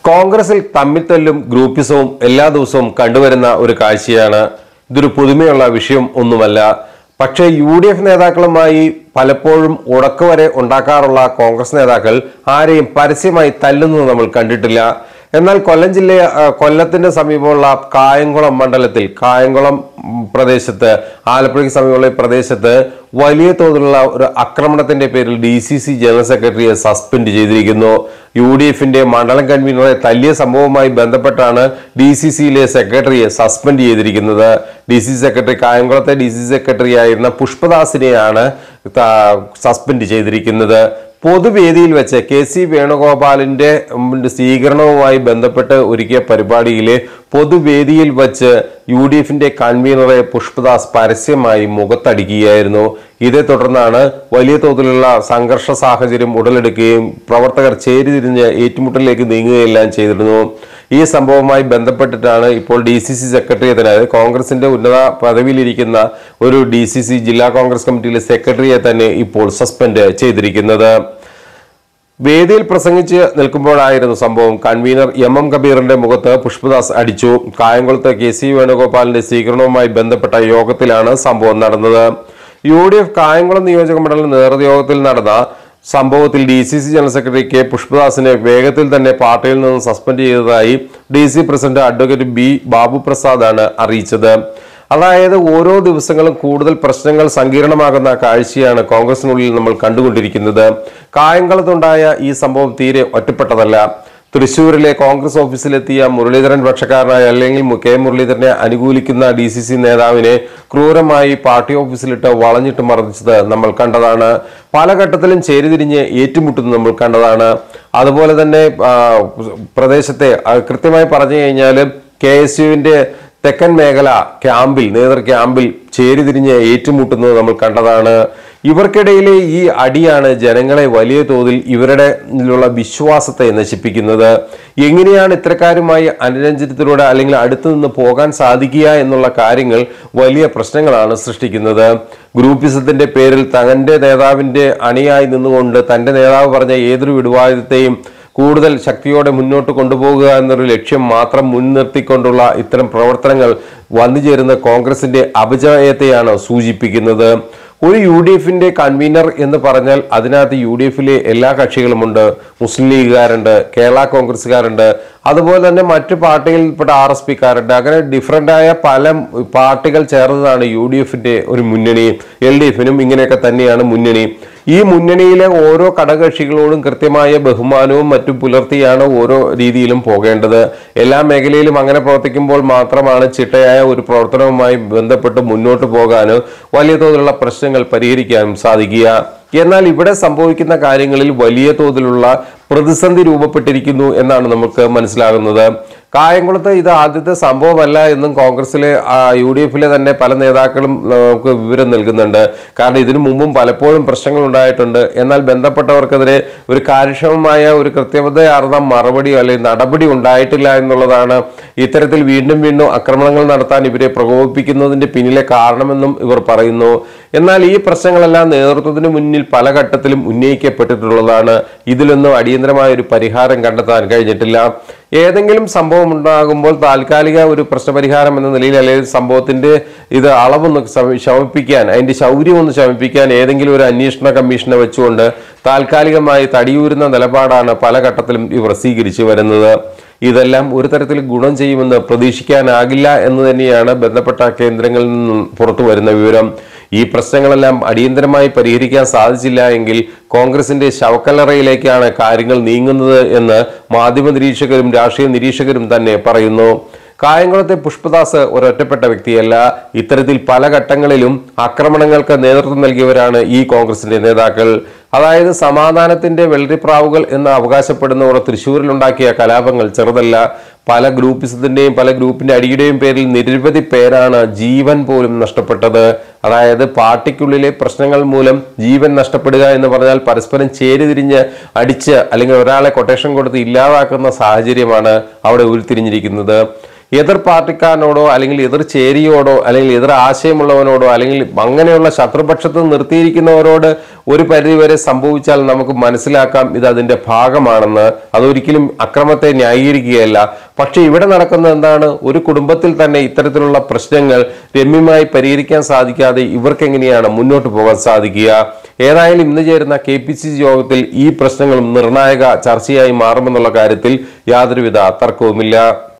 കോൺഗ്രസിൽ തമ്മിത്തല്ലും ഗ്രൂപ്പിസവും എല്ലാ ദിവസവും കണ്ടുവരുന്ന ഒരു കാഴ്ചയാണ്. ഇതൊരു പുതുമയുള്ള വിഷയം ഒന്നുമല്ല. പക്ഷേ UDF നേതാക്കളുമായി പലപ്പോഴും ഉടക്കുവരെ ഉണ്ടാക്കാറുള്ള കോൺഗ്രസ് നേതാക്കൾ ആരെയും പരസ്യമായി തല്ലുന്നത് നമ്മൾ കണ്ടിട്ടില്ല. എന്നാൽ കൊല്ലത്തിന്റെ സമീപമുള്ള കായംകുളം മണ്ഡലത്തിൽ, കായംകുളം പ്രദേശത്ത്, ആലപ്പുഴയ്ക്ക് സമീപമുള്ള പ്രദേശത്ത് വലിയ തോതിലുള്ള ഒരു ആക്രമണത്തിന്റെ പേരിൽ DCC ജനറൽ സെക്രട്ടറിയെ സസ്പെൻഡ് ചെയ്തിരിക്കുന്നു. UDFന്റെ മണ്ഡലം കൺവീനറെ തല്ലിയ സംഭവവുമായി ബന്ധപ്പെട്ടാണ് DCCയിലെ സെക്രട്ടറിയെ സസ്പെൻഡ് ചെയ്തിരിക്കുന്നത്. DCC സെക്രട്ടറി, കായംകുളത്തെ DCC സെക്രട്ടറി ആയിരുന്ന പുഷ്പദാസിനെയാണ് സസ്പെൻഡ് ചെയ്തിരിക്കുന്നത്. പൊതുവേദിയിൽ വെച്ച് KC വേണുഗോപാലിന്റെ സ്വീകരണവുമായി ബന്ധപ്പെട്ട് ഒരുക്കിയ പരിപാടിയിലെ പൊതുവേദിയിൽ വച്ച് UDFന്റെ കൺവീനറെ പുഷ്പദാസ് പരസ്യമായി മുഖത്തടിക്കുകയായിരുന്നു. ഇതേ തുടർന്നാണ് വലിയ തോതിലുള്ള സംഘർഷ സാഹചര്യം ഉടലെടുക്കുകയും പ്രവർത്തകർ ചേരിതിരിഞ്ഞ് ഏറ്റുമുട്ടലിലേക്ക് നീങ്ങുകയെല്ലാം ചെയ്തിരുന്നു. ഈ സംഭവവുമായി ബന്ധപ്പെട്ടിട്ടാണ് ഇപ്പോൾ DCC സെക്രട്ടറിയെ തന്നെ, കോൺഗ്രസിന്റെ ഉന്നത പദവിയിലിരിക്കുന്ന ഒരു DCC ജില്ലാ കോൺഗ്രസ് കമ്മിറ്റിയിലെ സെക്രട്ടറിയെ തന്നെ ഇപ്പോൾ സസ്പെൻഡ് ചെയ്തിരിക്കുന്നത്. വേദിയിൽ പ്രസംഗിച്ച് നിൽക്കുമ്പോഴായിരുന്നു സംഭവം. കൺവീനർ MM കബീറിന്റെ മുഖത്ത് പുഷ്പദാസ് അടിച്ചു. കായംകുളത്ത് KC വേണുഗോപാലിന്റെ സ്വീകരണവുമായി ബന്ധപ്പെട്ട യോഗത്തിലാണ് സംഭവം നടന്നത്. UDF കായംകുളം നിയോജക മണ്ഡലം നേതൃയോഗത്തിൽ നടന്ന സംഭവത്തിൽ DCC ജനറൽ സെക്രട്ടറി K പുഷ്പദാസിനെ വേഗത്തിൽ തന്നെ പാർട്ടിയിൽ നിന്ന് സസ്പെൻഡ് ചെയ്തതായി DC president advocate B Babu പ്രസാദാണ് അറിയിച്ചത്. അതായത് ഓരോ ദിവസങ്ങളും കൂടുതൽ പ്രശ്നങ്ങൾ സങ്കീർണമാകുന്ന കാഴ്ചയാണ് കോൺഗ്രസിനുള്ളിൽ നമ്മൾ കണ്ടുകൊണ്ടിരിക്കുന്നത്. കായംകുളത്തുണ്ടായ ഈ സംഭവം തീരെ ഒറ്റപ്പെട്ടതല്ല. തൃശ്ശൂരിലെ കോൺഗ്രസ് ഓഫീസിലെത്തിയ മുരളീധരൻ പക്ഷക്കാരനായ, അല്ലെങ്കിൽ K മുരളീധരനെ അനുകൂലിക്കുന്ന DCC നേതാവിനെ ക്രൂരമായി പാർട്ടി ഓഫീസിലിട്ട് വളഞ്ഞിട്ട് മർദ്ദിച്ചത് നമ്മൾ കണ്ടതാണ്. പല ഘട്ടത്തിലും ചേരിതിരിഞ്ഞ് ഏറ്റുമുട്ടുന്നത് നമ്മൾ കണ്ടതാണ്. അതുപോലെ തന്നെ പ്രദേശത്തെ കൃത്യമായി പറഞ്ഞു കഴിഞ്ഞാൽ KSUവിന്റെ തെക്കൻ മേഖല ക്യാമ്പിൽ, നേതൃ ക്യാമ്പിൽ ചേരിതിരിഞ്ഞ് ഏറ്റുമുട്ടുന്നത് നമ്മൾ കണ്ടതാണ്. ഇവർക്കിടയിലെ ഈ അടിയാണ് ജനങ്ങളെ വലിയ തോതിൽ ഇവരുടെ വിശ്വാസത്തെ നശിപ്പിക്കുന്നത്. എങ്ങനെയാണ് ഇത്തരക്കാരുമായി അനുരഞ്ജനത്തിലൂടെ അല്ലെങ്കിൽ അടുത്തു നിന്ന് പോകാൻ സാധിക്കുക എന്നുള്ള കാര്യങ്ങൾ വലിയ പ്രശ്നങ്ങളാണ് സൃഷ്ടിക്കുന്നത്. ഗ്രൂപ്പിസത്തിന്റെ പേരിൽ തന്റെ നേതാവിന്റെ അണിയായി നിന്നുകൊണ്ട് തന്റെ നേതാവ് പറഞ്ഞ ഏതൊരു വിടുവായുധത്തെയും കൂടുതൽ ശക്തിയോടെ മുന്നോട്ട് കൊണ്ടുപോകുക എന്നൊരു ലക്ഷ്യം മാത്രം മുൻനിർത്തിക്കൊണ്ടുള്ള ഇത്തരം പ്രവർത്തനങ്ങൾ വന്നുചേരുന്ന കോൺഗ്രസിന്റെ അപജയത്തെയാണ് സൂചിപ്പിക്കുന്നത്. ഒരു UDFന്റെ കൺവീനർ എന്ന് പറഞ്ഞാൽ അതിനകത്ത് UDFിലെ എല്ലാ കക്ഷികളുമുണ്ട്. മുസ്ലിം ലീഗുകാരുണ്ട്, കേരള കോൺഗ്രസ്സുകാരുണ്ട്, അതുപോലെ തന്നെ മറ്റു പാർട്ടികളിൽപ്പെട്ട RSPക്കാരുണ്ട്. അങ്ങനെ ഡിഫറൻ്റായ പല പാർട്ടികൾ ചേർന്നതാണ് UDFന്റെ ഒരു മുന്നണി. LDFനും ഇങ്ങനെയൊക്കെ തന്നെയാണ് മുന്നണി. ഈ മുന്നണിയിലെ ഓരോ ഘടകകക്ഷികളോടും കൃത്യമായ ബഹുമാനവും മറ്റും പുലർത്തിയാണ് ഓരോ രീതിയിലും പോകേണ്ടത്. എല്ലാ മേഖലയിലും അങ്ങനെ പ്രവർത്തിക്കുമ്പോൾ മാത്രമാണ് ചിട്ടയായ ഒരു പ്രവർത്തനവുമായി ബന്ധപ്പെട്ട് മുന്നോട്ട് പോകാനും വലിയ തോതിലുള്ള പ്രശ്നങ്ങൾ പരിഹരിക്കാനും സാധിക്കുക. എന്നാൽ ഇവിടെ സംഭവിക്കുന്ന കാര്യങ്ങളിൽ വലിയ തോതിലുള്ള പ്രതിസന്ധി രൂപപ്പെട്ടിരിക്കുന്നു എന്നാണ് നമുക്ക് മനസ്സിലാകുന്നത്. കായംകുളത്ത് ഇത് ആദ്യത്തെ സംഭവമല്ല എന്നും കോൺഗ്രസിലെ UDFിലെ തന്നെ പല നേതാക്കളും നമുക്ക് വിവരം നൽകുന്നുണ്ട്. കാരണം ഇതിനു മുമ്പും പലപ്പോഴും പ്രശ്നങ്ങൾ ഉണ്ടായിട്ടുണ്ട്. എന്നാൽ ബന്ധപ്പെട്ടവർക്കെതിരെ ഒരു കാര്യക്ഷമമായ ഒരു കൃത്യതയാർന്ന മറുപടി അല്ലെങ്കിൽ നടപടി ഉണ്ടായിട്ടില്ല എന്നുള്ളതാണ് ഇത്തരത്തിൽ വീണ്ടും വീണ്ടും ആക്രമണങ്ങൾ നടത്താൻ ഇവരെ പ്രകോപിപ്പിക്കുന്നതിന്റെ പിന്നിലെ കാരണമെന്നും ഇവർ പറയുന്നു. എന്നാൽ ഈ പ്രശ്നങ്ങളെല്ലാം നേതൃത്വത്തിന് മുന്നിൽ പല ഘട്ടത്തിലും ഉന്നയിക്കപ്പെട്ടിട്ടുള്ളതാണ്. ഇതിലൊന്നും അടിയന്തരമായ ഒരു പരിഹാരം കണ്ടെത്താൻ കഴിഞ്ഞിട്ടില്ല. ഏതെങ്കിലും സംഭവം ഉണ്ടാകുമ്പോൾ താൽക്കാലിക ഒരു പ്രശ്നപരിഹാരം എന്ന നിലയിൽ, അല്ലെങ്കിൽ സംഭവത്തിന്റെ അളവൊന്ന് ശമിപ്പിക്കാൻ, അതിന്റെ ശൗര്യം ഒന്ന് ശമിപ്പിക്കാൻ ഏതെങ്കിലും ഒരു അന്വേഷണ കമ്മീഷനെ വെച്ചുകൊണ്ട് താൽക്കാലികമായി തടിയൂരുന്ന നിലപാടാണ് പല ഘട്ടത്തിലും ഇവർ സ്വീകരിച്ചു വരുന്നത്. ഇതെല്ലാം ഒരു തരത്തിൽ ഗുണം ചെയ്യുമെന്ന് പ്രതീക്ഷിക്കാനാകില്ല എന്ന് തന്നെയാണ് ബന്ധപ്പെട്ട കേന്ദ്രങ്ങളിൽ നിന്നും പുറത്തു വരുന്ന വിവരം. ഈ പ്രശ്നങ്ങളെല്ലാം അടിയന്തരമായി പരിഹരിക്കാൻ സാധിച്ചില്ല എങ്കിൽ കോൺഗ്രസിന്റെ ശവക്കല്ലറയിലേക്കാണ് കാര്യങ്ങൾ നീങ്ങുന്നത് എന്ന് മാധ്യമ നിരീക്ഷകരും രാഷ്ട്രീയ നിരീക്ഷകരും തന്നെ പറയുന്നു. കായംകുളത്തെ പുഷ്പദാസ് ഒരൊറ്റപ്പെട്ട വ്യക്തിയല്ല. ഇത്തരത്തിൽ പല ഘട്ടങ്ങളിലും ആക്രമണങ്ങൾക്ക് നേതൃത്വം നൽകിയവരാണ് ഈ കോൺഗ്രസിന്റെ നേതാക്കൾ. അതായത് സമാധാനത്തിന്റെ വെള്ളരിപ്രാവുകൾ എന്ന് അവകാശപ്പെടുന്നവർ തൃശ്ശൂരിലുണ്ടാക്കിയ കലാപങ്ങൾ ചെറുതല്ല. പല ഗ്രൂപ്പിസത്തിന്റെയും പല ഗ്രൂപ്പിന്റെ അടിയുടെയും പേരിൽ നിരവധി പേരാണ് ജീവൻ പോലും നഷ്ടപ്പെട്ടത്. അതായത് പാർട്ടിക്കുള്ളിലെ പ്രശ്നങ്ങൾ മൂലം ജീവൻ നഷ്ടപ്പെടുക എന്ന് പറഞ്ഞാൽ പരസ്പരം ചേരിതിരിഞ്ഞ് അടിച്ച് അല്ലെങ്കിൽ ഒരാളെ കൊട്ടേഷൻ കൊടുത്ത് ഇല്ലാതാക്കുന്ന സാഹചര്യമാണ് അവിടെ ഉരുത്തിരിഞ്ഞിരിക്കുന്നത്. എതിർ പാർട്ടിക്കാരനോടോ അല്ലെങ്കിൽ എതിർ ചേരിയോടോ അല്ലെങ്കിൽ എതിർ ആശയമുള്ളവനോടോ അല്ലെങ്കിൽ അങ്ങനെയുള്ള ശത്രുപക്ഷത്ത് നിർത്തിയിരിക്കുന്നവരോട് ഒരു പരിധിവരെ സംഭവിച്ചാൽ നമുക്ക് മനസ്സിലാക്കാം ഇത് അതിന്റെ ഭാഗമാണെന്ന്. അതൊരിക്കലും അക്രമത്തെ ന്യായീകരിക്കുകയല്ല. പക്ഷെ ഇവിടെ നടക്കുന്നത് എന്താണ്? ഒരു കുടുംബത്തിൽ തന്നെ ഇത്തരത്തിലുള്ള പ്രശ്നങ്ങൾ രമ്യമായി പരിഹരിക്കാൻ സാധിക്കാതെ ഇവർക്ക് എങ്ങനെയാണ് മുന്നോട്ട് പോകാൻ സാധിക്കുക? ഏതായാലും ഇന്ന് ചേരുന്ന KPCC യോഗത്തിൽ ഈ പ്രശ്നങ്ങളും നിർണായക ചർച്ചയായി മാറുമെന്നുള്ള കാര്യത്തിൽ യാതൊരുവിധ തർക്കവുമില്ല.